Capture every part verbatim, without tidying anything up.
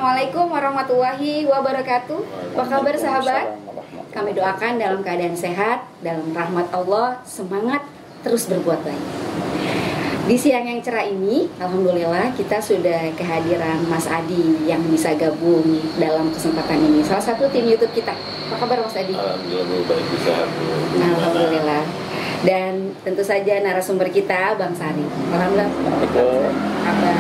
Assalamualaikum warahmatullahi wabarakatuh. Apa kabar sahabat? Kami doakan dalam keadaan sehat, dalam rahmat Allah, semangat terus berbuat baik. Di siang yang cerah ini, alhamdulillah kita sudah kehadiran Mas Adi yang bisa gabung dalam kesempatan ini. Salah satu tim YouTube kita. Apa kabar Mas Adi? Alhamdulillah baik, sehat. Nah, alhamdulillah. Dan tentu saja narasumber kita Bang Sari. Alhamdulillah. Kabar.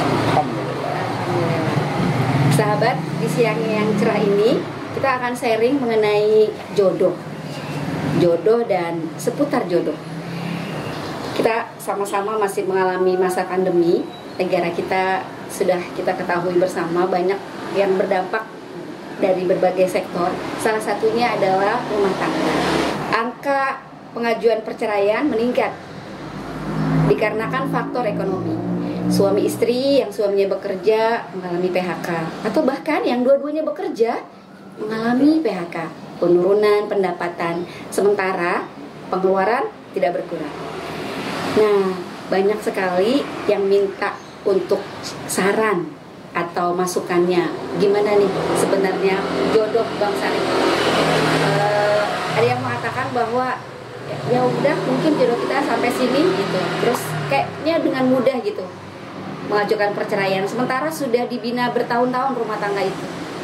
Sahabat, di siang yang cerah ini kita akan sharing mengenai jodoh jodoh dan seputar jodoh. Kita sama-sama masih mengalami masa pandemi. Negara kita sudah kita ketahui bersama banyak yang berdampak dari berbagai sektor. Salah satunya adalah rumah tangga. Angka pengajuan perceraian meningkat dikarenakan faktor ekonomi. Suami istri yang suaminya bekerja mengalami P H K, atau bahkan yang dua-duanya bekerja mengalami P H K, penurunan pendapatan, sementara pengeluaran tidak berkurang. Nah, banyak sekali yang minta untuk saran atau masukannya. Gimana nih sebenarnya jodoh Bang Sari? Uh, ada yang mengatakan bahwa ya udah mungkin jodoh kita sampai sini gitu, terus kayaknya dengan mudah gitu mengajukan perceraian, sementara sudah dibina bertahun-tahun rumah tangga itu.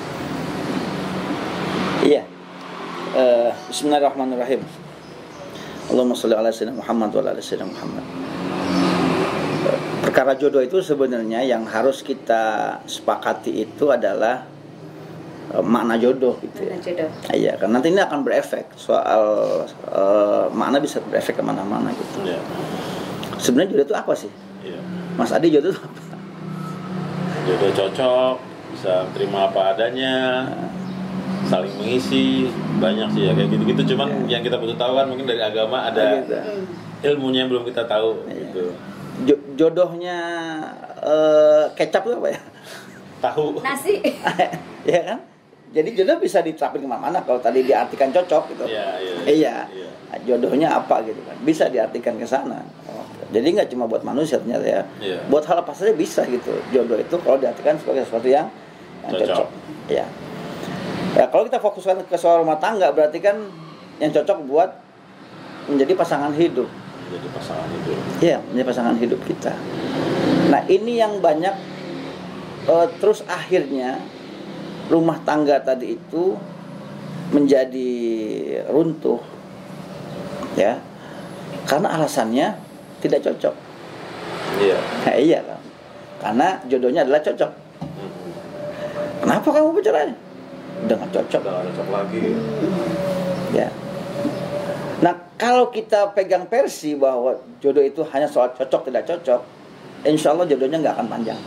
Iya. uh, Bismillahirrahmanirrahim. Allahumma sholli ala sayyidina Muhammad wa ala sayyidina Muhammad. Perkara jodoh itu sebenarnya yang harus kita sepakati itu adalah uh, makna jodoh gitu ya. Makna jodoh. Iya, karena nanti ini akan berefek soal uh, makna bisa berefek kemana-mana gitu. Ya. Sebenarnya jodoh itu apa sih? Ya. Mas Adi, jodoh itu apa? Jodoh cocok, bisa terima apa adanya, saling mengisi, banyak sih ya kayak gitu-gitu. Cuman ya. Yang kita butuh tahu kan mungkin dari agama ada gitu. Ilmunya yang belum kita tahu. Ya. Gitu. Jodohnya uh, kecap itu apa ya? Tahu. Nasi. Ya kan? Jadi jodoh bisa diterapin kemana-mana. Kalau tadi diartikan cocok gitu. Iya, iya. Iya. Ya. Jodohnya apa gitu kan? Bisa diartikan ke sana. Jadi nggak cuma buat manusia ternyata ya. Ya. Buat hal apa saja bisa gitu. Jodoh itu kalau diartikan sebagai sesuatu yang, yang cocok. cocok. Ya. Ya, kalau kita fokuskan ke soal rumah tangga berarti kan yang cocok buat menjadi pasangan hidup. Menjadi pasangan hidup. Iya, menjadi pasangan hidup kita. Nah, ini yang banyak uh, terus akhirnya rumah tangga tadi itu menjadi runtuh. Ya. Karena alasannya tidak cocok. Iya. Nah, iya kan. Karena jodohnya adalah cocok. Hmm. Kenapa kamu bercerai? Udah nggak cocok. Udah nggak cocok lagi. Ya. Nah, kalau kita pegang versi bahwa jodoh itu hanya soal cocok tidak cocok, insya Allah jodohnya nggak akan panjang.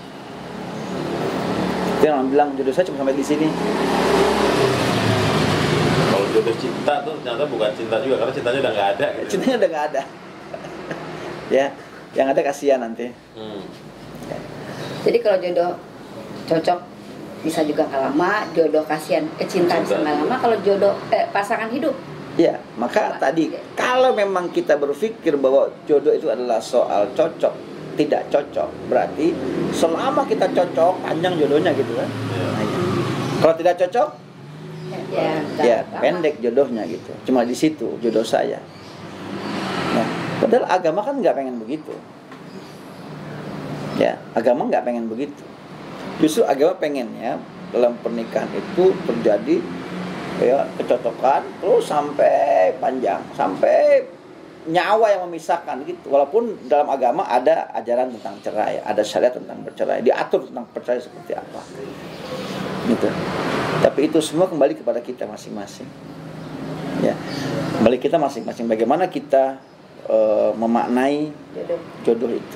Dia orang bilang jodoh saya cuma sampai di sini. Kalau jodoh cinta tuh ternyata bukan cinta juga, karena cintanya udah nggak ada. Gitu. Cintanya udah nggak ada. Ya, yang ada kasihan nanti. Hmm. Ya. Jadi kalau jodoh cocok bisa juga nggak lama, jodoh kasihan eh, cinta bisa nggak lama. Kalau jodoh eh, pasangan hidup. Ya, maka Apa? tadi kalau memang kita berpikir bahwa jodoh itu adalah soal cocok tidak cocok, berarti selama kita cocok panjang jodohnya gitu kan. Ya. Nah, ya. Kalau tidak cocok, ya, ya pendek jodohnya gitu. Cuma di situ jodoh saya. Nah, padahal agama kan nggak pengen begitu. Ya, agama nggak pengen begitu. Justru agama pengennya dalam pernikahan itu terjadi ya kecocokan terus sampai panjang, sampai nyawa yang memisahkan gitu. Walaupun dalam agama ada ajaran tentang cerai, ada syariat tentang bercerai, diatur tentang perceraian seperti apa. Gitu. Tapi itu semua kembali kepada kita masing-masing. Ya. Kembali kita masing-masing bagaimana kita uh, memaknai jodoh, jodoh itu.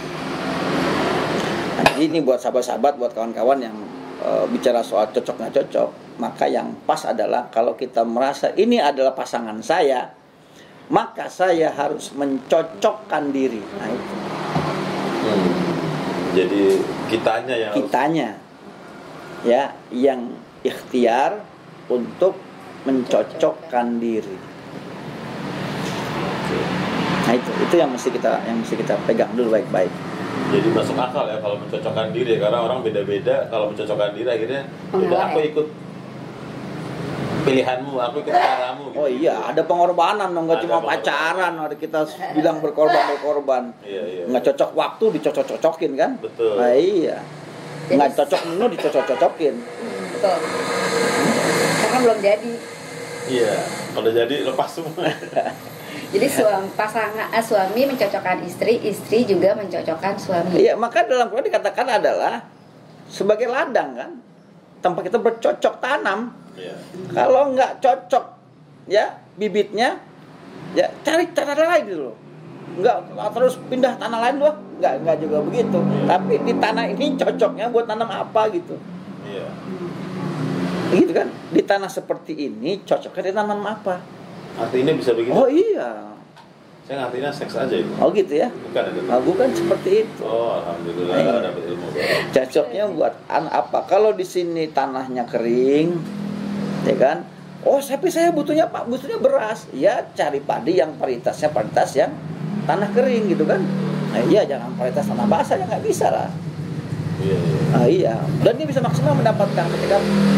Nah, jadi ini buat sahabat-sahabat, buat kawan-kawan yang uh, bicara soal cocok nggak cocok, maka yang pas adalah kalau kita merasa ini adalah pasangan saya, maka saya harus mencocokkan diri. Nah itu. Hmm. Jadi kitanya yang kitanya harus... ya yang ikhtiar untuk mencocokkan diri. Nah itu itu yang mesti kita yang mesti kita pegang dulu baik-baik. jadi masuk akal ya kalau mencocokkan diri, karena orang beda-beda. Kalau mencocokkan diri akhirnya udah aku ikut pilihanmu, aku ikut caramu gitu. Oh iya, ada pengorbanan dong, nggak cuma pacaran, ada kita bilang berkorban-berkorban. Iya, iya. Nggak cocok waktu dicocok-cocokin kan? Betul. Nah, iya. Nggak cocok menu dicocok-cocokin. Hmm, betul. Karena belum jadi. Iya, kalau jadi lepas semua. Jadi suami pasangan eh, suami mencocokkan istri, istri juga mencocokkan suami. Iya, maka dalam Quran dikatakan adalah sebagai ladang kan, tempat kita bercocok tanam. Iya. Kalau nggak cocok ya bibitnya, ya cari cara lain gitu loh. Nggak terus pindah tanah lain loh, nggak nggak juga begitu. Tapi di tanah ini cocoknya buat tanam apa gitu. Iya. Gitu kan? Di tanah seperti ini cocoknya ditanam apa? Artinya bisa begitu? Oh iya. Saya ngartinya seks aja itu. Oh gitu ya? Bukan ada. Oh, bukan seperti itu. Oh, alhamdulillah Iya. dapat ilmu baru. Cocoknya buat an apa? Kalau di sini tanahnya kering, ya kan? Oh, tapi saya butuhnya Pak, butuhnya beras. Ya cari padi yang varietasnya varietas yang tanah kering gitu kan? Nah, iya jangan varietas tanah basah ya nggak bisa lah. Iya, iya. Ah, iya. Dan dia bisa maksimal mendapatkan ketika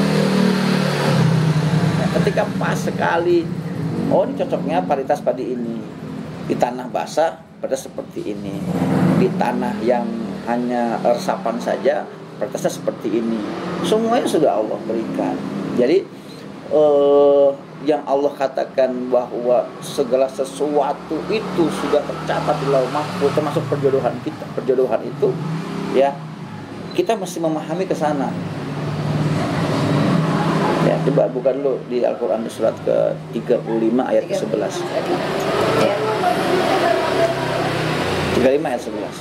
ya, ketika pas sekali. Oh, ini cocoknya varietas padi ini. Di tanah basah pada seperti ini. Di tanah yang hanya resapan saja varietasnya seperti ini. Semuanya sudah Allah berikan. Jadi eh, yang Allah katakan bahwa segala sesuatu itu sudah tercatat di Lauh Mahfuz, termasuk perjodohan kita. Perjodohan itu ya kita mesti memahami ke sana. Ya, coba buka dulu di Al-Qur'an surat ke tiga puluh lima ayat ke sebelas. Ya. tiga puluh lima ayat sebelas.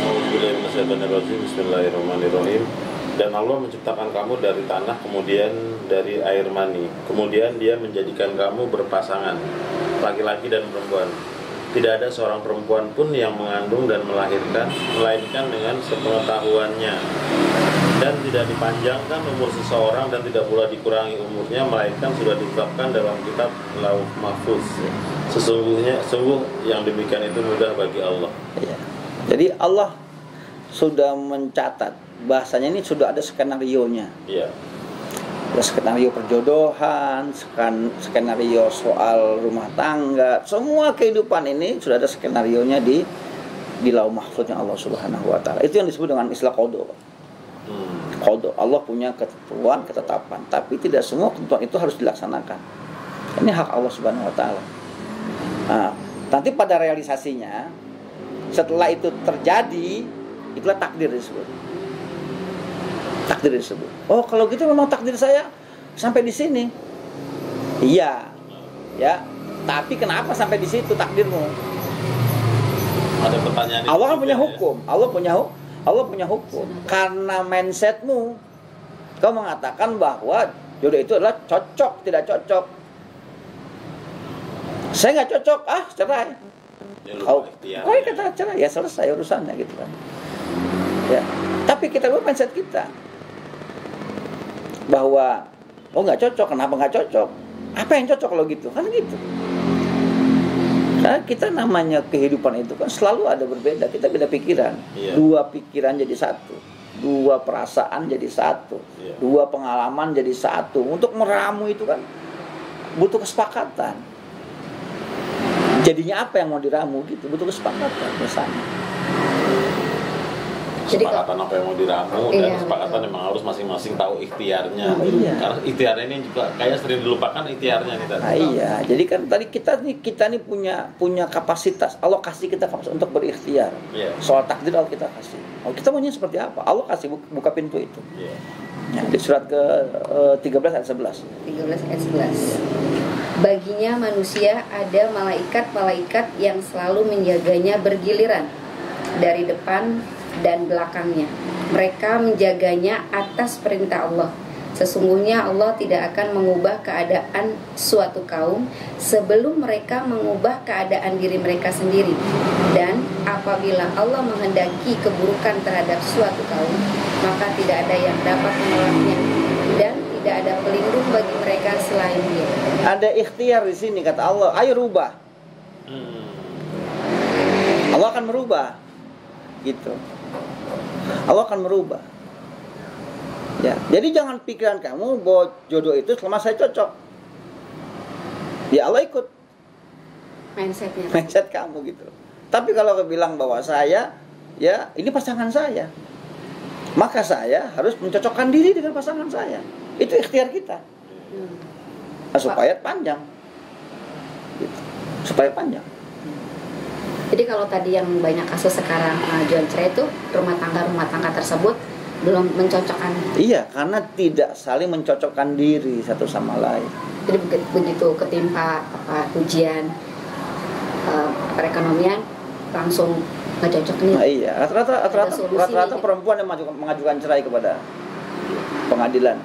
Bismillahirrahmanirrahim. Dan Allah menciptakan kamu dari tanah, kemudian dari air mani. Kemudian Dia menjadikan kamu berpasangan, laki-laki dan perempuan. Tidak ada seorang perempuan pun yang mengandung dan melahirkan, melainkan dengan sepengetahuannya. Dan tidak dipanjangkan umur seseorang dan tidak pula dikurangi umurnya, melainkan sudah ditetapkan dalam kitab Lauh Mahfuz. Sesungguhnya, sungguh yang demikian itu mudah bagi Allah. Ya. Jadi Allah sudah mencatat, bahasanya ini sudah ada skenario-nya. Iya. Ada skenario perjodohan, skan, skenario soal rumah tangga, semua kehidupan ini sudah ada skenario-nya di di Lauh Mahfuznya Allah Subhanahu wa taala. Itu yang disebut dengan istilah qada. Hmm. Qada. Allah punya ketentuan, ketetapan, tapi tidak semua ketentuan itu harus dilaksanakan. Ini hak Allah Subhanahu wa taala. Nah, nanti pada realisasinya setelah itu terjadi, itulah takdir disebut. Takdir disebut. Oh, kalau gitu memang takdir saya sampai di sini. Iya. Ya. Tapi kenapa sampai di situ takdirmu? Ada pertanyaan. Allah kan punya hukum. Allah punya hukum. Allah punya hukum. Karena mindsetmu, kau mengatakan bahwa jodoh itu adalah cocok, tidak cocok. Saya nggak cocok, ah cerai. Kau, kau kata cerai, ya selesai urusannya gitu kan. Ya. Tapi kita lupa mindset kita bahwa oh nggak cocok, kenapa nggak cocok? Apa yang cocok kalau gitu? Kan gitu. Karena kita namanya kehidupan itu kan selalu ada berbeda. Kita beda pikiran. Iya. Dua pikiran jadi satu. Dua perasaan jadi satu. Iya. Dua pengalaman jadi satu. Untuk meramu itu kan butuh kesepakatan. Jadinya apa yang mau diramu gitu, butuh kesepakatan bersama. Kesepakatan apa yang mau diramu, iya, dan kesepakatan memang harus masing-masing tahu ikhtiarnya. Oh, iya. Karena ikhtiarnya ini juga kayak sering dilupakan ikhtiarnya nih tadi. Nah, iya, jadi kan tadi kita nih kita nih punya punya kapasitas. Allah kasih kita kapasitas untuk berikhtiar. Iya. Soal takdir Allah kita kasih. Oh, kita maunya seperti apa? Allah kasih buka pintu itu. Iya. Ya, di surat ke uh, tiga belas ayat sebelas. tiga belas ayat sebelas. Baginya manusia ada malaikat-malaikat yang selalu menjaganya bergiliran dari depan dan belakangnya. Mereka menjaganya atas perintah Allah. Sesungguhnya Allah tidak akan mengubah keadaan suatu kaum sebelum mereka mengubah keadaan diri mereka sendiri. Dan apabila Allah menghendaki keburukan terhadap suatu kaum, maka tidak ada yang dapat menolaknya dan tidak ada pelindung bagi mereka selain Dia. Ada ikhtiar di sini kata Allah, ayo rubah. Hmm. Allah akan merubah. gitu. Allah akan merubah. Ya, jadi jangan pikiran kamu bahwa jodoh itu selama saya cocok. Ya Allah ikut mindsetnya. mindset kamu gitu. Tapi kalau bilang bahwa saya, ya ini pasangan saya, maka saya harus mencocokkan diri dengan pasangan saya. Itu ikhtiar kita. Hmm. Nah, supaya panjang. Gitu. Supaya panjang. Jadi kalau tadi yang banyak kasus sekarang uh, jual cerai itu rumah tangga rumah tangga tersebut belum mencocokkan. Iya, karena tidak saling mencocokkan diri satu sama lain. Jadi begitu ketimpa apa ujian uh, perekonomian langsung nggak cocok nih. Nah, iya, rata-rata rata-rata, solusi rata-rata nih. perempuan yang mengajukan, mengajukan cerai kepada pengadilan.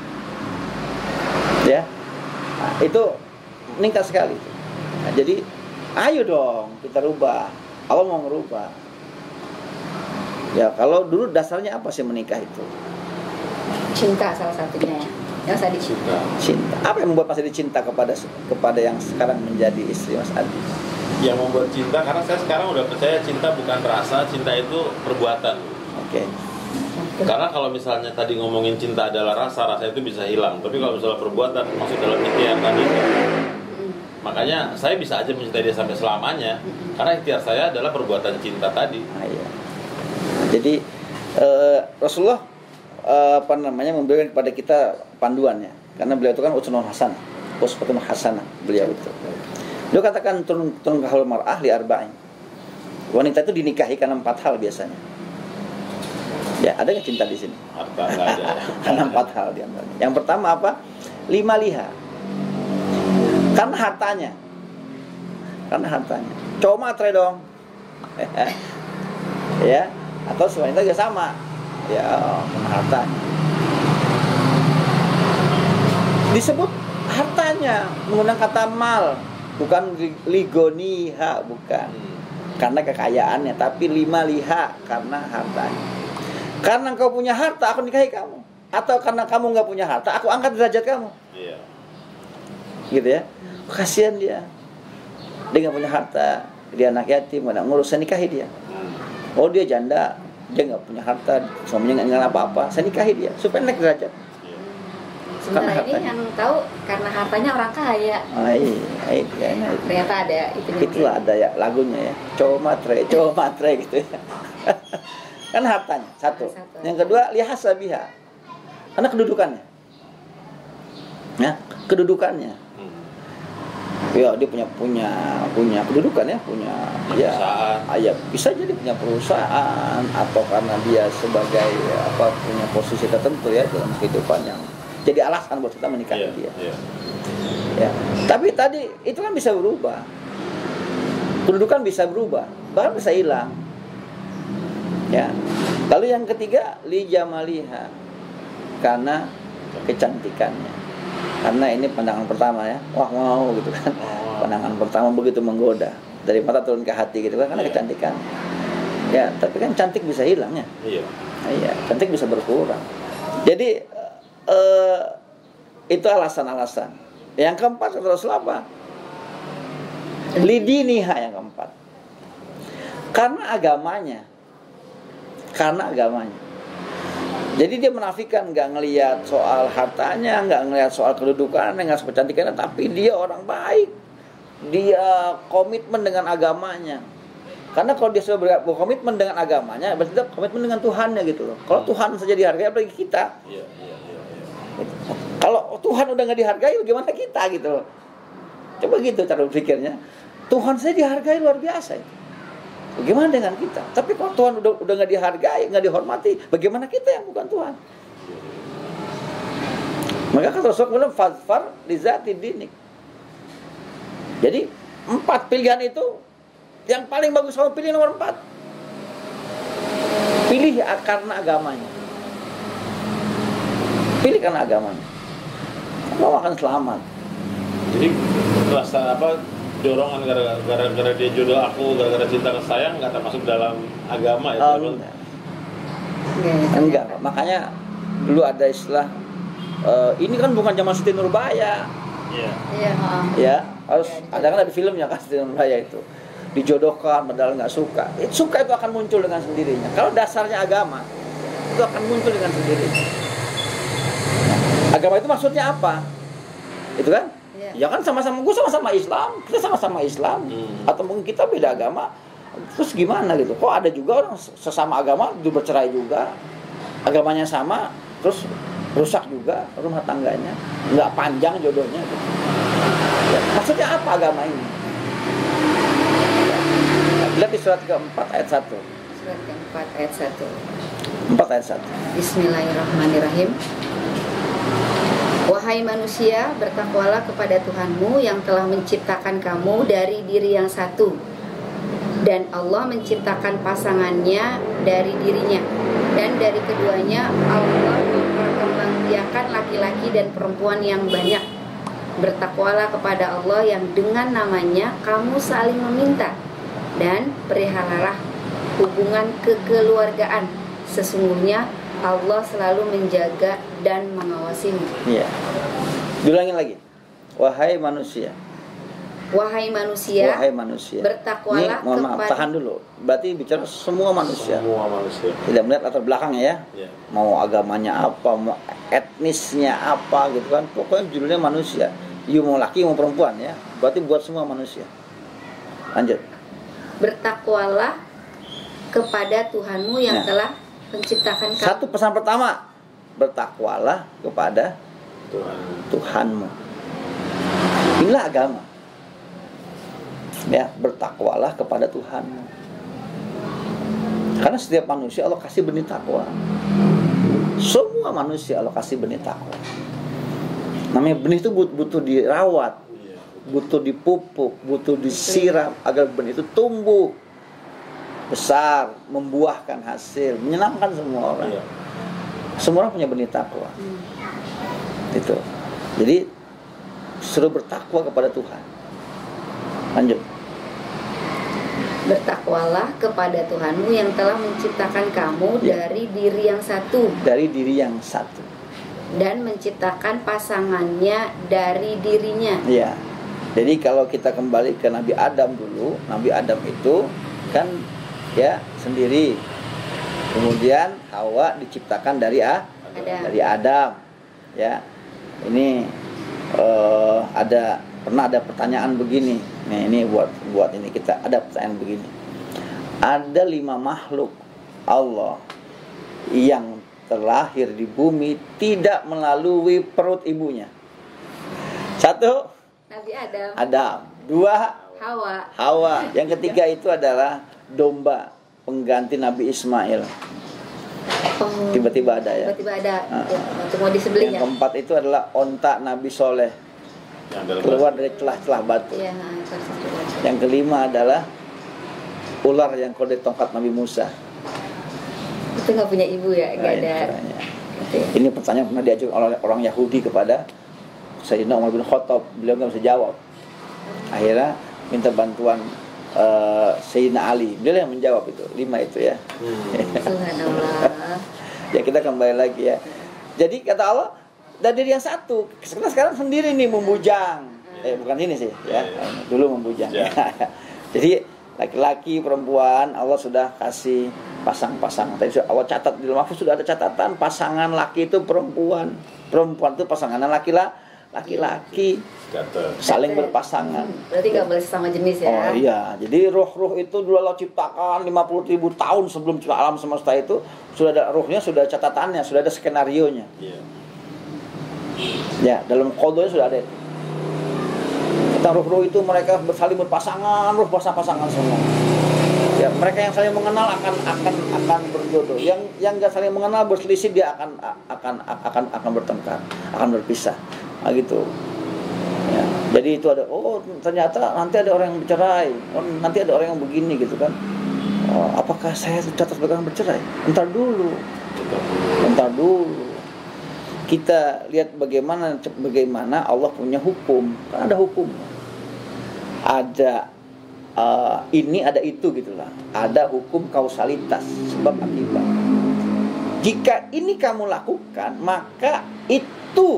Ya, nah, itu meningkat sekali. Nah, jadi ayo dong kita rubah. Allah mau merubah. Ya, kalau dulu dasarnya apa sih menikah itu? Cinta salah satunya ya. Yang tadi Cinta. Cinta. Apa yang membuat Mas Adi cinta kepada kepada yang sekarang menjadi istri Mas Adi? Yang membuat cinta, karena saya sekarang udah percaya cinta bukan rasa, cinta itu perbuatan. Oke. Karena kalau misalnya tadi ngomongin cinta adalah rasa, rasa itu bisa hilang. Tapi kalau misalnya perbuatan masuk dalam ikhtiar tadi itu, makanya saya bisa aja mencintai dia sampai selamanya. Karena ikhtiar saya adalah perbuatan cinta tadi. Nah, iya. Jadi eh, Rasulullah eh, apa namanya memberikan kepada kita panduannya, karena beliau itu kan uswatun hasanah, uswatun hasanah beliau itu. Beliau katakan turun turun kahul mar'ah li arba'in. Wanita itu dinikahi karena empat hal biasanya. Ya, ada nggak cinta di sini? Harta nggak ada. Karena empat hal di antaranya. Yang pertama apa? Lima liha. Karena hartanya. Karena hartanya. Cowok matre dong. Ya, atau wanita juga sama. Ya, karena hartanya. Disebut hartanya menggunakan kata mal, bukan ligoniha, bukan. Karena kekayaannya, tapi lima liha karena hartanya. Karena engkau punya harta, aku nikahi kamu. Atau karena kamu nggak punya harta, aku angkat derajat kamu. Iya. Gitu ya. Kasihan dia. Dia nggak punya harta, dia anak yatim, nggak ngurus, saya nikahi dia. Oh, dia janda, dia nggak punya harta, suaminya nggak nggak apa-apa, saya nikahi dia supaya naik derajat. Sementara ini yang tahu karena hartanya orang kaya. Oh, iya, iya, iya. Ternyata ada itu. Itulah ada ya lagunya ya. Cowok matre, cowok matre gitu ya. Kan hartanya satu. Satu. Yang kedua lihasabiha. Karena kedudukannya. Ya, kedudukannya. Ya, dia punya punya punya kedudukan ya, punya ya, ya bisa jadi punya perusahaan atau karena dia sebagai apa punya posisi tertentu ya dalam kehidupan yang jadi alasan buat kita menikahi yeah, dia. Yeah. Ya, tapi tadi itu kan bisa berubah. Kedudukan bisa berubah, bahkan bisa hilang. Ya. Lalu yang ketiga li jamaliha, karena kecantikannya. Karena ini pandangan pertama ya, wah mau gitu kan. Pandangan pertama begitu menggoda, dari mata turun ke hati gitu kan, karena yeah. kecantikan. Ya, tapi kan cantik bisa hilang ya. Iya. Iya, cantik bisa berkurang. Jadi uh, itu alasan-alasan. Yang keempat kata Rasul apa? Lidiniha yang keempat. Karena agamanya. Karena agamanya. Jadi dia menafikan, nggak ngelihat soal hartanya, nggak ngelihat soal kedudukannya, nggak soal kecantikannya, tapi dia orang baik. Dia komitmen dengan agamanya. Karena kalau dia sudah berkomitmen dengan agamanya, berarti dia komitmen dengan Tuhannya gitu loh. Kalau Tuhan saja dihargai, apalagi kita. Iya, iya, iya, iya. Kalau Tuhan udah nggak dihargai, bagaimana kita gitu loh? Coba gitu cara berpikirnya. Tuhan saja dihargai luar biasa. Bagaimana dengan kita? Tapi kalau Tuhan udah udah nggak dihargai, nggak dihormati, bagaimana kita yang bukan Tuhan? Maka kata Rasulullah fadfar li zati dinik. Jadi empat pilihan itu yang paling bagus kamu pilih nomor empat. Pilih karena agamanya. Pilih karena agamanya. Kamu akan selamat. Jadi rasa apa? Dorongan gara-gara dia jodoh aku, gara-gara cinta ke saya nggak termasuk dalam agama ya? Oh, enggak. Enggak, makanya dulu ada istilah uh, ini kan bukan zaman Siti Nurbaya. Iya. Iya. Ya, harus ada kan ada filmnya kan Siti Nurbaya itu. dijodohkan padahal nggak suka. Suka itu akan muncul dengan sendirinya. Kalau dasarnya agama, itu akan muncul dengan sendirinya. Agama itu maksudnya apa? Itu kan? Ya, ya kan sama-sama, gue sama-sama Islam, kita sama-sama Islam, hmm. atau mungkin kita beda agama, terus gimana gitu? Kok ada juga orang sesama agama itu bercerai juga, agamanya sama, terus rusak juga rumah tangganya, nggak panjang jodohnya. Gitu. Ya, maksudnya apa agama ini? Lihat di surat keempat ayat satu. Surat keempat ayat satu. Empat ayat satu. Bismillahirrahmanirrahim. Wahai manusia, bertakwalah kepada Tuhanmu yang telah menciptakan kamu dari diri yang satu, dan Allah menciptakan pasangannya dari dirinya, dan dari keduanya Allah memperkembangbiakan laki-laki dan perempuan yang banyak. Bertakwalah kepada Allah yang dengan namanya kamu saling meminta, dan perihalalah hubungan kekeluargaan. Sesungguhnya Allah selalu menjaga dan mengawasimu. Iya. Diulangin lagi. Wahai manusia. Wahai manusia. Wahai manusia. Bertakwalah Ini, mohon maaf, kepada. tahan dulu. Berarti bicara semua manusia. Semua manusia. Tidak melihat latar belakangnya ya. Ya. Mau agamanya apa, mau etnisnya apa gitu kan. Pokoknya judulnya manusia. You mau laki mau perempuan ya. Berarti buat semua manusia. Lanjut. Bertakwalah kepada Tuhanmu yang Nah. telah menciptakan kamu. Satu pesan pertama, bertakwalah kepada Tuhan. Tuhanmu. Inilah agama. Ya, bertakwalah kepada Tuhanmu. Karena setiap manusia Allah kasih benih takwa. Semua manusia Allah kasih benih takwa. Namanya benih itu butuh dirawat, butuh dipupuk, butuh disiram agar benih itu tumbuh besar, membuahkan hasil, menyenangkan semua orang. Iya. Semua orang punya benih takwa. Hmm. Itu. Jadi suruh bertakwa kepada Tuhan. Lanjut. Bertakwalah kepada Tuhanmu yang telah menciptakan kamu Ya. dari diri yang satu, Dari diri yang satu. dan menciptakan pasangannya dari dirinya. Iya. Jadi kalau kita kembali ke Nabi Adam dulu, Nabi Adam itu kan ya sendiri. Kemudian Hawa diciptakan dari A, Adam. dari Adam. Ya. Ini uh, ada pernah ada pertanyaan begini. Nih, ini buat buat ini kita ada pertanyaan begini. Ada lima makhluk Allah yang terlahir di bumi tidak melalui perut ibunya. Satu, Nabi Adam, Adam. Dua, Hawa. Hawa. Yang ketiga itu adalah domba pengganti Nabi Ismail. Oh, Tiba-tiba ada ya. Tiba-tiba ada. Ah. Ya, waktu mau disembelih Yang ya. keempat itu adalah onta Nabi Soleh Yang dalam keluar bahasa- dari celah-celah batu. Iya, versi kedua. Yang kelima adalah ular yang keluar dari tongkat Nabi Musa. Itu nggak punya ibu ya, Nah, nggak ini ada. pertanyaan. Gitu ya. Ini pertanyaan pernah diajukan oleh orang Yahudi kepada Sayyidina Umar bin Khattab. Beliau nggak bisa jawab. Akhirnya minta bantuan uh, Sayyidina Ali. Beliau yang menjawab itu. Lima itu ya. Hmm. Subhanallah. Ya kita kembali lagi ya. Jadi kata Allah dari diri yang satu. Kita sekarang sendiri nih membujang. Eh bukan ini sih ya. Dulu membujang. Ya. Jadi laki-laki perempuan Allah sudah kasih pasang-pasang. Tadi sudah Allah catat di Al-Mahfuz sudah ada catatan pasangan laki itu perempuan. Perempuan itu pasangan laki-laki. Laki-laki Kata. saling berpasangan. Berarti nggak boleh sesama jenis ya. Oh iya, jadi roh-roh itu dulu Allah ciptakan lima puluh ribu tahun sebelum cipta alam semesta itu sudah ada rohnya, sudah ada catatannya, sudah ada skenario-nya. Iya. Ya, dalam kodonya sudah ada itu. Kata roh-roh itu mereka saling berpasangan, roh pasang-pasangan semua. Ya, mereka yang saling mengenal akan akan akan berjodoh. Yang yang enggak saling mengenal berselisih dia akan akan akan akan bertengkar, akan berpisah. Nah, gitu. Ya, jadi itu ada, oh ternyata nanti ada orang yang bercerai, oh, nanti ada orang yang begini gitu kan. Oh, apakah saya catat sebagai orang bercerai? Entar dulu, entar dulu. Kita lihat bagaimana bagaimana Allah punya hukum, kan ada hukum. Ada uh, ini ada itu gitulah. Ada hukum kausalitas sebab akibat. Jika ini kamu lakukan, maka itu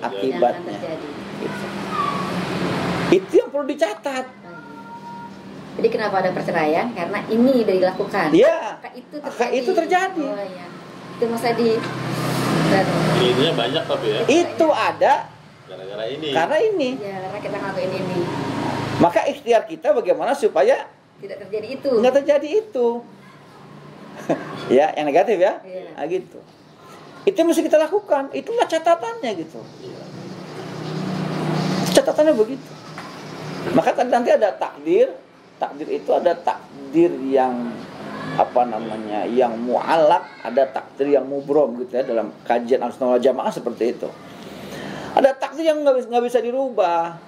akibatnya. Yang akan terjadi. Itu yang perlu dicatat. Jadi kenapa ada perceraian? Karena ini udah dilakukan. Iya. Maka itu Maka terjadi. itu terjadi. Oh iya. Itu Mas Adi. Dan Ininya banyak tapi ya. Itu ada Gara-gara ini. karena ini. ya karena kita ngelakuin ini Maka ikhtiar kita bagaimana supaya tidak terjadi itu. nggak terjadi itu. Ya, yang negatif ya. Iya. Nah, gitu. Itu mesti kita lakukan. Itulah catatannya gitu. Iya. Catatannya begitu. Maka tadi nanti ada takdir. Takdir itu ada takdir yang apa namanya, yang mu'alak, ada takdir yang mubrom gitu ya, dalam kajian Ahlussunnah wal Jamaah seperti itu. Ada takdir yang nggak bisa, nggak bisa dirubah.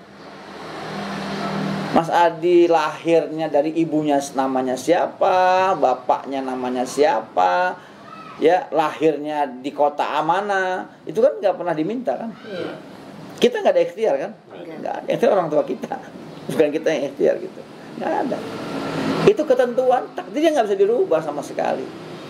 Mas Adi lahirnya dari ibunya namanya siapa, bapaknya namanya siapa, ya lahirnya di kota mana, itu kan nggak pernah diminta kan. Iya. Kita nggak ada ikhtiar kan, Enggak. nggak ada. Itu orang tua kita, bukan kita yang ikhtiar gitu, nggak ada. Itu ketentuan takdirnya nggak bisa dirubah sama sekali.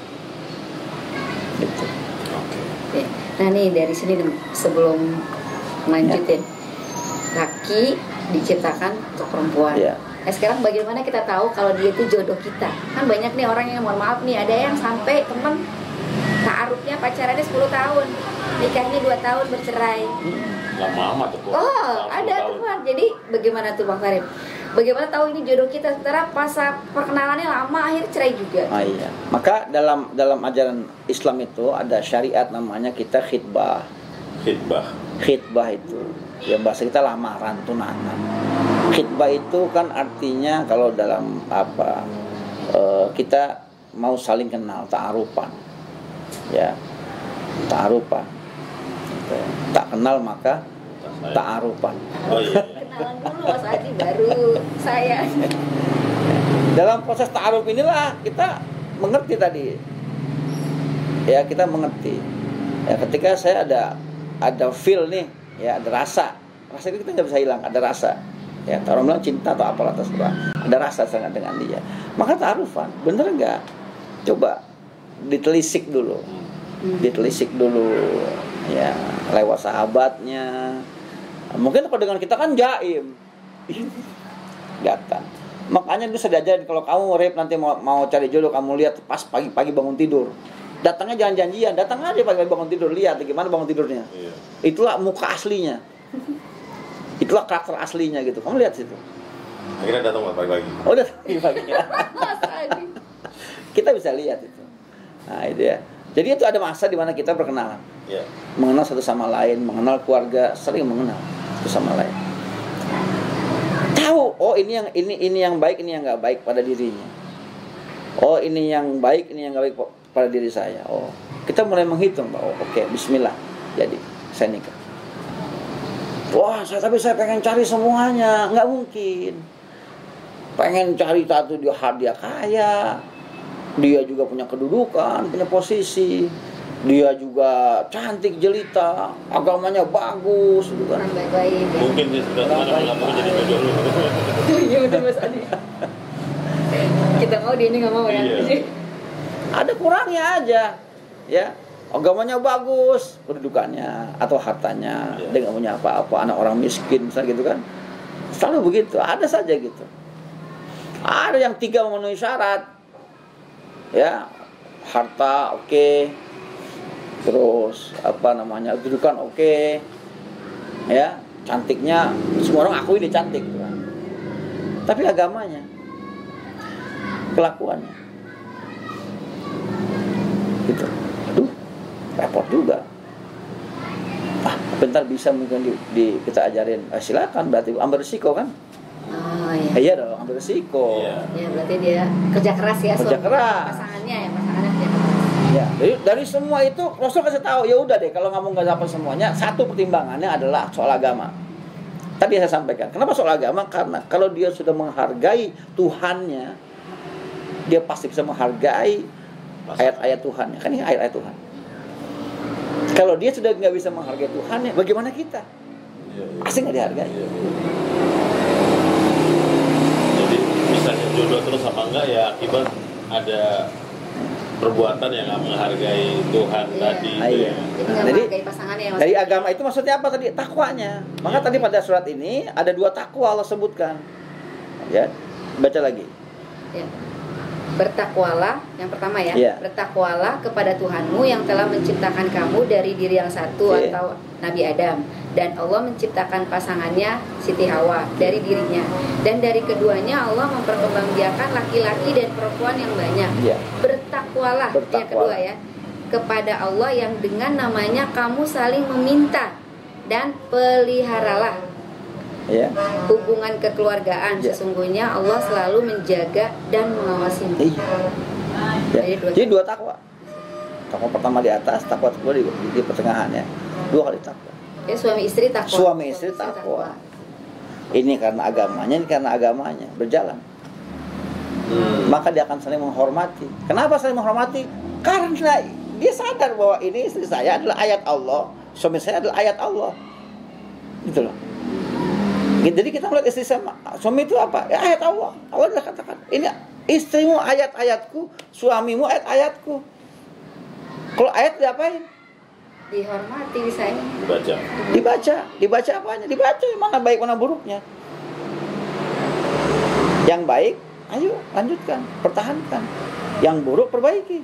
Gitu. Oke. Nah nih dari sini sebelum lanjutin, laki diciptakan untuk perempuan. Ya. Nah sekarang bagaimana kita tahu kalau dia itu jodoh kita? Kan banyak nih orang yang mohon maaf nih, ada yang sampai temen ta'arufnya pacarannya sepuluh tahun, nikahnya dua tahun bercerai. Lama amat tuh. Oh, Lama ada tahun. teman. Jadi bagaimana tuh Bang Farid? Bagaimana tahu ini jodoh kita? Sementara pas perkenalannya lama, akhir cerai juga. Ah, iya. Maka dalam dalam ajaran Islam itu ada syariat namanya kita khitbah. Khitbah. Khitbah itu ya bahasa kita lamaran, tunangan. Khitbah itu kan artinya kalau dalam apa eh, kita mau saling kenal, ta'arufan. Ya. Ta'arufan. Gitu. Tak kenal maka ta'arufan. Oh iya. Kenalan dulu Mas Adi, baru saya. Dalam proses ta'aruf inilah kita mengerti tadi. Ya, kita mengerti. Ya, ketika saya ada ada feel nih, ya ada rasa. Rasa itu kita nggak bisa hilang, ada rasa. Ya, orang bilang cinta atau apalah terserah. Ada rasa sangat dengan dia. Maka ta'arufan, bener nggak? Coba ditelisik dulu. Ditelisik dulu. Ya, lewat sahabatnya. Mungkin kalau dengan kita kan jaim. Datang. Makanya bisa diajarin kalau kamu rep nanti mau mau cari jodoh, kamu lihat pas pagi-pagi bangun tidur. Datangnya jangan janjian, datang aja pagi-pagi bangun tidur, lihat gimana bangun tidurnya. Iya. Itulah muka aslinya. Itulah karakter aslinya gitu. Kamu lihat situ. Akhirnya datang pagi-pagi. Oh, udah pagi-pagi. Mas Adi. Kita bisa lihat itu. Nah, itu ya. Jadi itu ada masa di mana kita berkenalan. Iya. Mengenal satu sama lain, mengenal keluarga, sering mengenal satu sama lain. Tahu, oh ini yang ini ini yang baik, ini yang nggak baik pada dirinya. Oh ini yang baik, ini yang nggak baik pada diri saya. Oh kita mulai menghitung, oh, oke, okay, Bismillah, jadi saya nikah. Wah, saya tapi saya pengen cari semuanya, nggak mungkin. Pengen cari satu dia dia kaya, dia juga punya kedudukan, punya posisi. Dia juga cantik jelita, agamanya bagus gitu kan. Orang baik-baik ya. Mungkin dia sudah mana nggak mau jadi jodoh lu. Iya betul Mas Adi. Kita mau, dia ini nggak mau ya. Iya. Ada kurangnya aja, ya. Agamanya bagus, kedudukannya atau hartanya, Iya. dia nggak punya apa-apa, anak orang miskin, misalnya gitu kan. Selalu begitu, ada saja gitu. Ada yang tiga memenuhi syarat, ya, harta oke, okay. Terus apa namanya, kedudukan oke, okay. Ya, cantiknya semua orang akui dia cantik, gitu kan. Tapi agamanya, kelakuannya, gitu. Aduh, repot juga. Ah, bentar bisa mungkin di, di kita ajarin. Eh, silakan, berarti ambil risiko kan? Oh iya. Eh, iya dong, ambil risiko. Iya. Ya berarti dia kerja keras ya. Kerja suami. keras. Pasangannya ya, pasangannya kerja keras. Ya, dari, dari semua itu Rasul kasih tahu, ya udah deh kalau kamu nggak dapat semuanya, satu pertimbangannya adalah soal agama. Tadi saya sampaikan. Kenapa soal agama? Karena kalau dia sudah menghargai Tuhannya, dia pasti bisa menghargai ayat-ayat Tuhannya. Kan ini ayat-ayat Tuhan. Kalau dia sudah nggak bisa menghargai Tuhannya, bagaimana kita? Iya, iya. Pasti nggak dihargai. Iya. Jadi misalnya jodoh terus apa enggak ya akibat ada perbuatan yang nggak menghargai Tuhan Iya. tadi. Ah, iya. Jadi nggak Jadi, menghargai pasangannya ya Mas. Dari agama itu maksudnya apa tadi? Takwanya. Maka Iya. tadi pada surat ini ada dua takwa Allah sebutkan. Ya, baca lagi. Ya. Bertakwalah, yang pertama ya, Ya. bertakwalah kepada Tuhanmu yang telah menciptakan kamu dari diri yang satu Oke. atau Nabi Adam, dan Allah menciptakan pasangannya Siti Hawa dari dirinya, dan dari keduanya Allah memperkembangbiakan laki-laki dan perempuan yang banyak. Ya. Bertakwalah, Bertakwalah. yang kedua ya, kepada Allah yang dengan namanya kamu saling meminta, dan peliharalah Ya. hubungan kekeluargaan. Ya. Sesungguhnya Allah selalu menjaga dan mengawasimu. Iya. Ya. Jadi dua- Jadi dua takwa. Takwa pertama di atas, takwa kedua di, di pertengahan ya. Dua kali takwa. Ya, suami istri takwa. Suami istri takwa. Ini karena agamanya, ini karena agamanya berjalan. Hmm. Maka dia akan saling menghormati. Kenapa saling menghormati? Karena dia sadar bahwa ini istri saya adalah ayat Allah, suami saya adalah ayat Allah. Gitu loh. Jadi kita melihat istri sama suami itu apa? Ya, ayat Allah. Allah sudah katakan, ini istrimu ayat-ayatku, suamimu ayat-ayatku. Kalau ayat diapain? Dihormati, disayangi. Baca. Dibaca, dibaca apanya? Dibaca mana baik mana buruknya. Yang baik, ayo lanjutkan, pertahankan. Yang buruk perbaiki.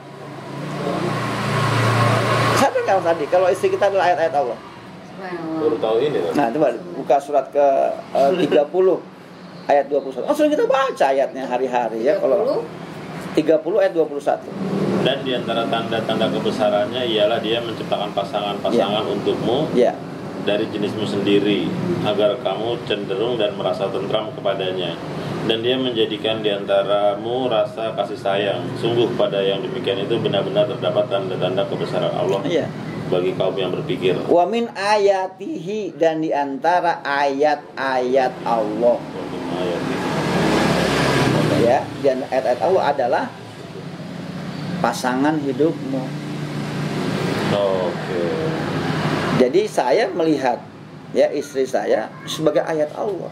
Sadar nggak tadi kalau istri kita adalah ayat-ayat Allah? Subhanallah. Baru tahu ini loh. Nah, coba buka surat ke eh, tiga puluh ayat dua puluh satu. Langsung kita baca ayatnya hari-hari ya kalau tiga puluh ayat dua puluh satu. Dan di antara tanda-tanda kebesarannya ialah dia menciptakan pasangan-pasangan untukmu Ya. dari jenismu sendiri agar kamu cenderung dan merasa tentram kepadanya, dan dia menjadikan di antaramu rasa kasih sayang. Sungguh pada yang demikian itu benar-benar terdapat tanda-tanda kebesaran Allah Iya. bagi kaum yang berpikir. Wa min ayatihi, dan di antara ayat-ayat Allah. Ayat ini. Ya, dan ayat-ayat Allah adalah pasangan hidupmu. Oke. Jadi saya melihat ya istri saya sebagai ayat Allah.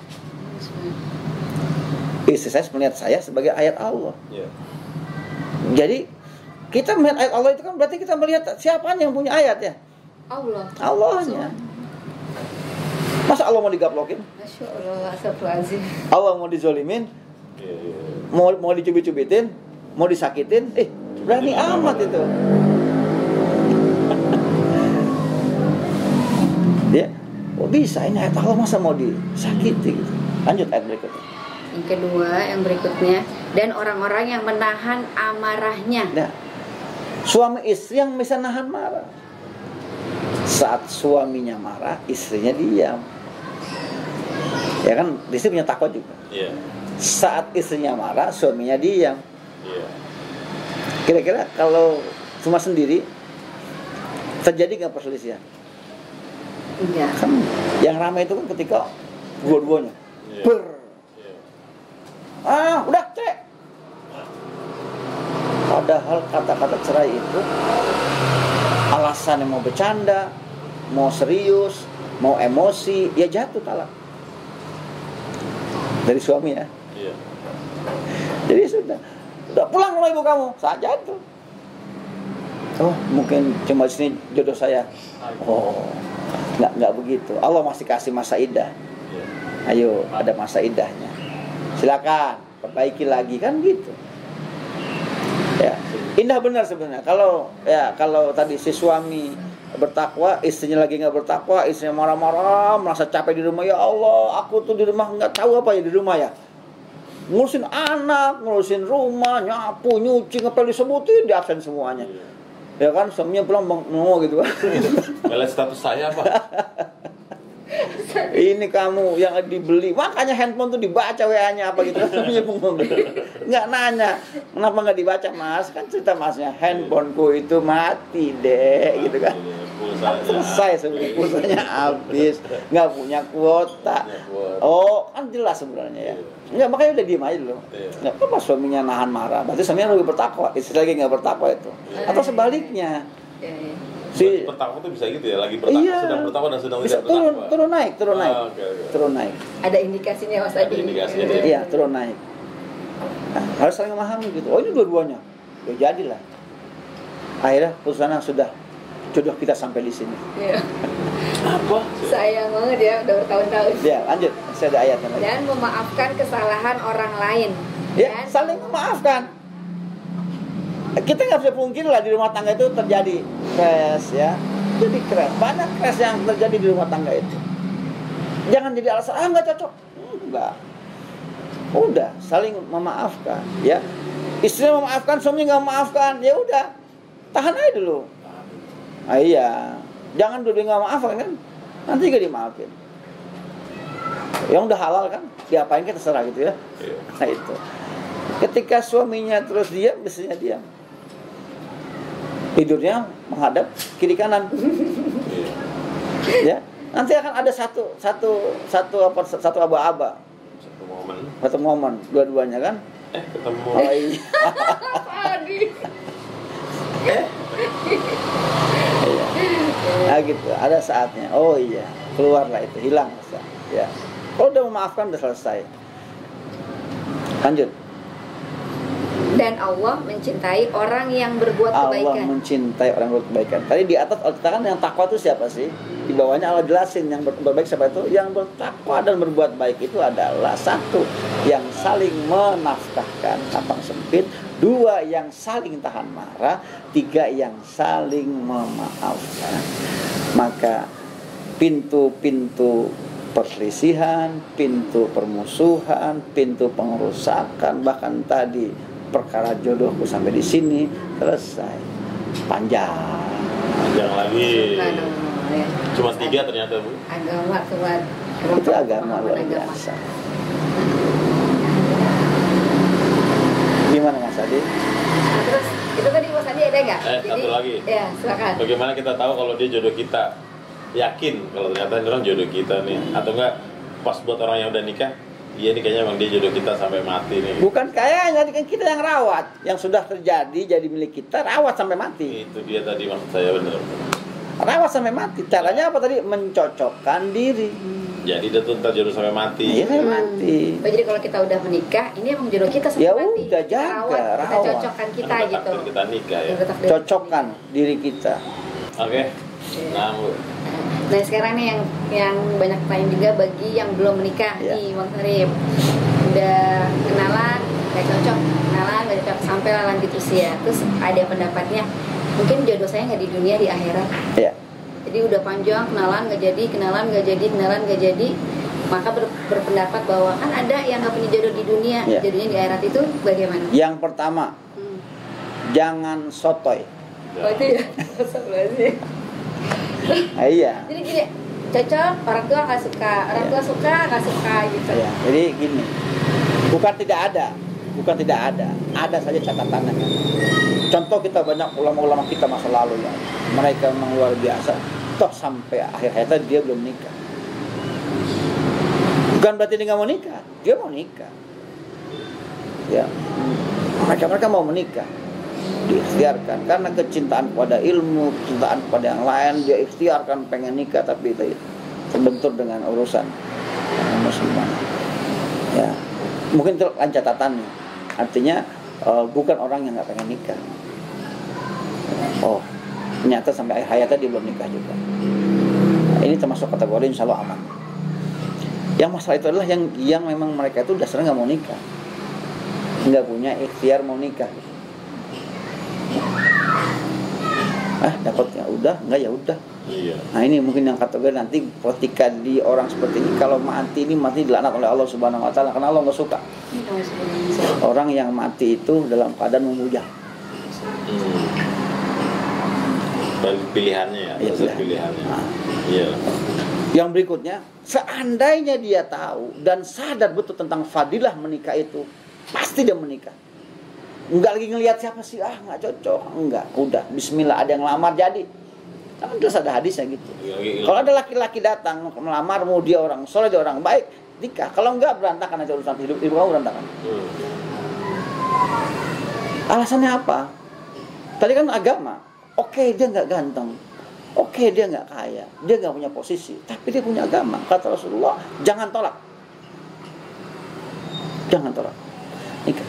Istri saya melihat saya sebagai ayat Allah. Ya. Jadi kita melihat ayat Allah itu kan berarti kita melihat siapa yang punya ayat ya? Allah. Allahnya. Masa Allah mau digaplokin? Masya Allah, astagfirullahaladzim. Allah mau dizolimin? Ya, ya. Mau mau dicubit-cubitin? Mau disakitin? Eh, berani amat itu. Ya, kok bisa ini ayat Allah masa mau disakiti gitu. Lanjut ayat berikutnya. Yang kedua, yang berikutnya, dan orang-orang yang menahan amarahnya. Nah, suami istri yang bisa nahan marah. Saat suaminya marah, istrinya diam. Ya kan, istri punya takwa juga. Iya. Saat istrinya marah, suaminya diam. Iya. Kira-kira kalau cuma sendiri, terjadi nggak perselisihan? Enggak. Kan yang ramai itu kan ketika dua-duanya Iya. ber Iya. ah udah cek. Padahal kata-kata cerai itu alasan yang mau bercanda, mau serius, mau emosi, ya jatuh talak dari suami ya. Iya. Jadi sudah, udah pulang sama ibu kamu, saat jatuh. Oh mungkin cuma di sini jodoh saya. Oh nggak nggak begitu. Allah masih kasih masa indah. Iya. Ayo ada masa indahnya. Silakan perbaiki lagi kan gitu. Ya indah benar sebenarnya. Kalau ya kalau tadi si suami bertakwa, istrinya lagi nggak bertakwa, istrinya marah-marah, merasa capek di rumah. Ya Allah, aku tuh di rumah nggak tahu apa ya di rumah ya. Ngurusin anak, ngurusin rumah, nyapu, nyuci, ngepel disebutin, di absen semuanya. Ya kan, suaminya pulang bengong gitu kan. Melihat status saya Pak. Ini kamu yang dibeli, makanya handphone tuh dibaca W A-nya apa gitu. Suaminya bengong gitu. Nggak nanya, kenapa nggak dibaca mas? Kan cerita masnya, handphoneku itu mati deh, gitu kan. Pulsanya. Selesai sebenarnya, pulsanya habis, nggak punya kuota. Oh, kan jelas sebenarnya ya. Nggak, makanya udah diem aja dulu. Nggak apa suaminya nahan marah, berarti suaminya lebih bertakwa, istri lagi nggak bertakwa itu. Atau sebaliknya, Ya, ya. si Bertakwa tuh bisa gitu ya, lagi bertakwa, iya, sedang bertakwa dan sedang bisa tidak turun, bertakwa. turun naik, turun naik, Ah, oke, oke. turun naik. Ada indikasinya mas Ada tadi. indikasinya deh. Iya, turun naik. Nah, harus saling memahami gitu. Oh ini dua-duanya, ya jadilah. Akhirnya putusannya sudah, jodoh kita sampai di sini. Iya. Apa? Sayang banget ya, udah bertahun-tahun. Ya lanjut, saya ada ayatnya lagi. Dan memaafkan kesalahan orang lain. Ya, saling memaafkan. Kita nggak bisa pungkiri lah di rumah tangga itu terjadi crash ya. Jadi crash, banyak crash yang terjadi di rumah tangga itu. Jangan jadi alasan ah nggak cocok. Enggak. Udah saling memaafkan ya. Istri memaafkan, suami nggak memaafkan, ya udah tahan aja dulu. Ah, iya, jangan dulu nggak maafkan kan, nanti juga dimaafin. Yang udah halal kan, diapain kita terserah gitu ya. Nah itu. Ketika suaminya terus diam, biasanya diam. Tidurnya menghadap kiri kanan. Ya, nanti akan ada satu satu satu apa satu aba-aba. Satu momen. Satu momen dua-duanya kan. Eh ketemu. Oh iya. Iya. Nah gitu, ada saatnya. Oh iya, keluarlah itu, hilang rasa. Ya. Kalau udah memaafkan udah selesai. Lanjut. Dan Allah mencintai orang yang berbuat Allah kebaikan. mencintai orang yang berbuat kebaikan. Tadi di atas Allah katakan yang takwa itu siapa sih? Di bawahnya Allah jelasin yang berbuat baik siapa itu? Yang bertakwa dan berbuat baik itu adalah satu yang saling menafkahkan lapang sempit, dua yang saling tahan marah, tiga yang saling memaafkan. Maka pintu-pintu perselisihan, pintu permusuhan, pintu pengerusakan, bahkan tadi perkara jodohku sampai di sini selesai. Panjang. Panjang lagi. Aduh, ya. Cuma tiga ternyata Bu. Agama kuat. Itu agama luar biasa. Gimana Mas Adi? Nah, terus itu tadi Mas Adi ada nggak? Eh, satu lagi. Ya, silakan. Bagaimana kita tahu kalau dia jodoh kita? Yakin kalau ternyata ini orang jodoh kita nih, atau enggak pas buat orang yang udah nikah, iya ini kayaknya emang dia jodoh kita sampai mati nih. Bukan kayaknya, kan kita yang rawat. Yang sudah terjadi jadi milik kita, rawat sampai mati. Itu dia tadi maksud saya, benar. Rawat sampai mati. Caranya apa tadi? Mencocokkan diri. Jadi dia tuh ntar jodoh sampai mati. Iya, sampai mati. Oh, jadi kalau kita udah menikah, ini emang jodoh kita sampai Ya mati. udah, Kita jaga, rawat, kita rawat. cocokkan kita Kan udah gitu. takdir kita nikah ya. Udah takdir. Cocokkan diri kita. Oke. Nah, Bu. Nah sekarang nih yang yang banyak tanya juga bagi yang belum menikah Ya. nih Bang Sarip, udah kenalan gak cocok, kenalan gak cocok sampai lanjut usia, terus ada pendapatnya mungkin jodoh saya nggak di dunia, di akhirat. Ya. Jadi udah panjang kenalan gak jadi, kenalan gak jadi, kenalan gak jadi, maka ber, berpendapat bahwa kan ada yang nggak punya jodoh di dunia, Ya. jadinya di akhirat itu bagaimana? Yang pertama, Hmm. jangan sotoy. Oh itu ya, sih. Ah, iya. Jadi gini, cocok, orang tua nggak suka, orang tua suka nggak suka gitu. Ya, jadi gini, bukan tidak ada, bukan tidak ada, ada saja catatannya. Contoh kita banyak ulama-ulama kita masa lalu ya, mereka memang luar biasa. Toh sampai akhir hayatnya dia belum nikah. Bukan berarti dia nggak mau nikah, dia mau nikah. Ya, mereka mereka mau menikah, diikhtiarkan karena kecintaan kepada ilmu, kecintaan kepada yang lain, dia ikhtiarkan pengen nikah tapi itu terbentur dengan urusan muslimah. Ya, mungkin itu lain catatannya. Artinya uh, bukan orang yang nggak pengen nikah. Oh, ternyata sampai akhir hayatnya dia belum nikah juga. Nah, ini termasuk kategori insya Allah aman. Yang masalah itu adalah yang yang memang mereka itu dasarnya nggak mau nikah, nggak punya ikhtiar mau nikah. Ah, dapat ya udah, enggak ya udah. Iya. Nah ini mungkin yang kategori nanti ketika di orang seperti ini kalau mati ini mati dilaknat oleh Allah Subhanahu Wa Taala karena Allah nggak suka orang yang mati itu dalam keadaan memuja. Hmm. Balik pilihannya ya, Iya, proses pilihan. pilihannya. Nah. Iya. Yang berikutnya, seandainya dia tahu dan sadar betul tentang fadilah menikah itu, pasti dia menikah. Enggak lagi ngelihat siapa sih, ah nggak cocok, enggak, udah Bismillah ada yang lamar jadi. Kan terus ada hadisnya gitu. Iya, iya. Kalau ada laki-laki datang melamar, mau dia orang soleh, dia orang baik, nikah. Kalau enggak berantakan aja urusan hidup, hidup kamu berantakan. Hmm. Alasannya apa? Tadi kan agama. Oke dia nggak ganteng, oke dia nggak kaya, dia nggak punya posisi, tapi dia punya agama. Kata Rasulullah, jangan tolak, jangan tolak, nikah.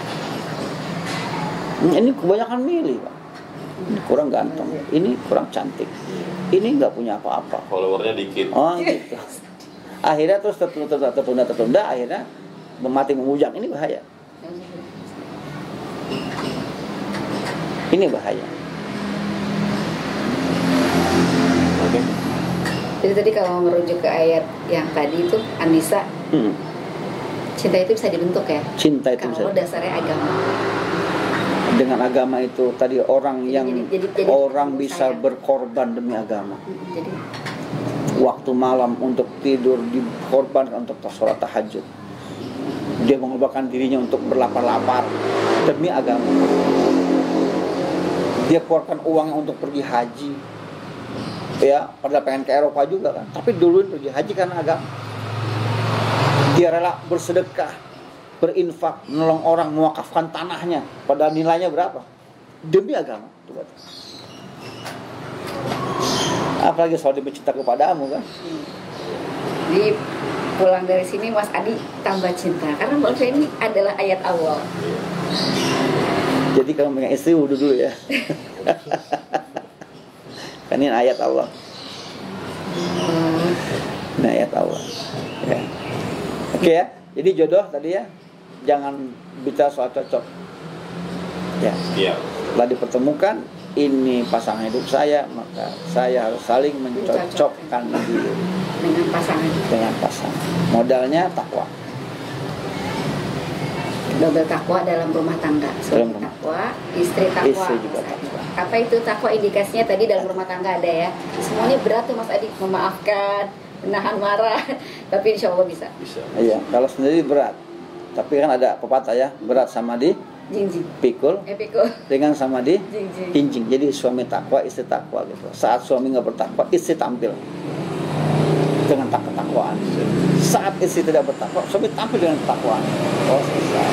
Ini kebanyakan milih, Pak. Ini kurang ganteng, ini kurang cantik, ini nggak punya apa-apa. Followernya dikit. Oh gitu. Akhirnya terus tertunda, tertunda, tertunda, akhirnya mati memujang. Ini bahaya. Ini bahaya. Oke. Jadi tadi kalau merujuk ke ayat yang tadi itu An-Nisa, Hmm. cinta itu bisa dibentuk ya. Cinta itu Kalau bisa. dasarnya agama. Dengan agama itu tadi orang Jadi- yang jadi- jadi- jadi orang bisa sayang. berkorban demi agama. Jadi Waktu malam untuk tidur dikorbankan untuk sholat tahajud. Dia mengorbankan dirinya untuk berlapar-lapar demi agama. Dia keluarkan uangnya untuk pergi haji. Ya, padahal pengen ke Eropa juga kan. Tapi duluin pergi haji karena agama. Dia rela bersedekah, berinfak, menolong orang, mewakafkan tanahnya. Padahal nilainya berapa? Demi agama. Apalagi soal dia cinta kepadamu kan. di pulang dari sini Mas Adi tambah cinta karena menurut saya ini adalah ayat awal. Jadi kalau punya istri wudhu dulu ya. Kan ini ayat Allah. Hmm. Ini ayat Allah. Ya. Oke ya. Jadi jodoh tadi ya. Jangan bicara soal cocok. Ya. Iya. Setelah dipertemukan, ini pasangan hidup saya, maka saya harus saling mencocokkan diri Dengan pasangan. dengan pasangan. Modalnya takwa. Double takwa dalam rumah tangga. Suami Dalam rumah. takwa, istri takwa. Istri juga Mas Adi. takwa. Apa itu takwa indikasinya tadi dalam rumah tangga ada ya. Semuanya berat tuh Mas Adi, memaafkan, menahan marah, tapi insya Allah bisa. Bisa. Iya, kalau sendiri berat. Tapi kan ada pepatah ya, berat sama di Jinjing. pikul, Epiko. ringan sama di Jinjing. hinjing. Jadi suami takwa, istri takwa gitu. Saat suami nggak bertakwa, istri tampil dengan tak ketakwaan. Saat istri tidak bertakwa, suami tampil dengan ketakwaan. Oh selesai.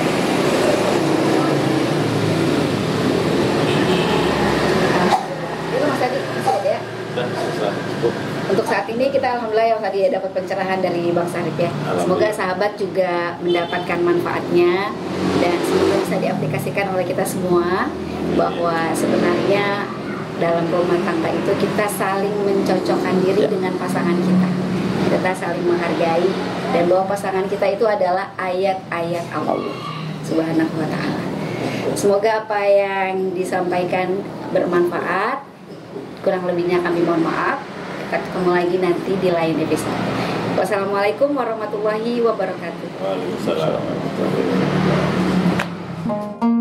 Itu Mas Adi, masih ada ya? Dan setelah cukup. Untuk saat ini kita alhamdulillah yang tadi ya dapat pencerahan dari Bang Sarip ya. Semoga sahabat juga mendapatkan manfaatnya dan semoga bisa diaplikasikan oleh kita semua bahwa sebenarnya dalam rumah tangga itu kita saling mencocokkan diri Ya. dengan pasangan kita. Kita saling menghargai dan bahwa pasangan kita itu adalah ayat-ayat Allah Subhanahu wa taala. Semoga apa yang disampaikan bermanfaat. Kurang lebihnya kami mohon maaf. Kita ketemu lagi nanti di lain episode. Wassalamualaikum warahmatullahi wabarakatuh. Waalaikumsalam warahmatullahi wabarakatuh.